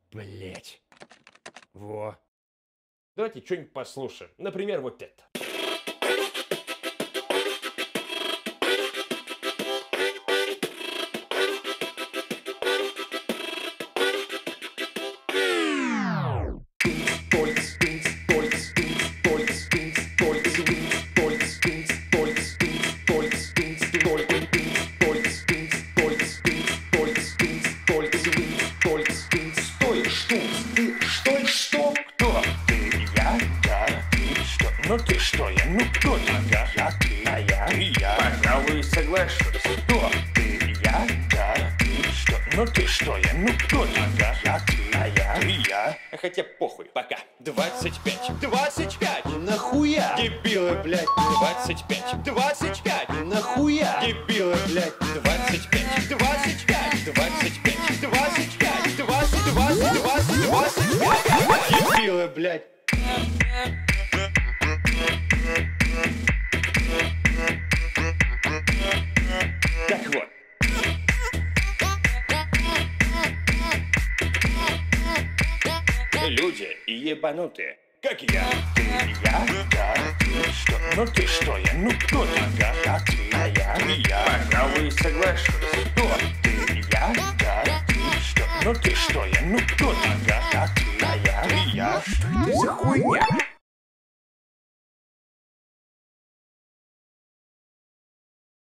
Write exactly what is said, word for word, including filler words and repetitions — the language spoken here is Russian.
Блять. Во. Давайте что-нибудь послушаем. Например, вот это. Ну ты что, я, ну кто ты? Ага, я, ты, а я, ты, я. Пожалуй, соглашусь. Кто ты? Я, да, ты, что? Ну ты что, я, ну кто ты? Ага, я, ты, а я, ты, я. Хотя похуй, пока. двадцать пять. двадцать пять. Нахуя? Дебилы, блядь. двадцать пять. двадцать пять. Нахуя? Дебилы, блядь. двадцать пять. двадцать пять. двадцать пять. двадцать пять. двадцать, двадцать, двадцать, двадцать пять. Дебилы, блядь. Так вот. Люди ебанутые, как я. Ты, я, да, ты, что? Ну ты что, я, ну кто ты? Ага, я, ты, а я, ты, я. Пожалуй, соглашусь. Кто ты? Я, да, ты, что? Ну ты что, я, ну кто ты? Ага, я, ты, а я, ты, я. Что это за хуйня?